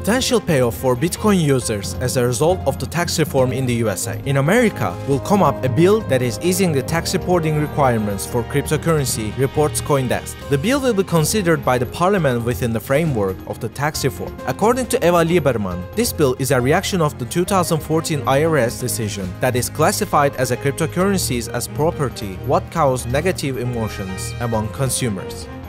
potential payoff for Bitcoin users as a result of the tax reform in the USA. In America, will come up a bill that is easing the tax reporting requirements for cryptocurrency, reports CoinDesk. The bill will be considered by the parliament within the framework of the tax reform. According to Eva Lieberman, this bill is a reaction of the 2014 IRS decision that is classified as a cryptocurrencies as property, what caused negative emotions among consumers.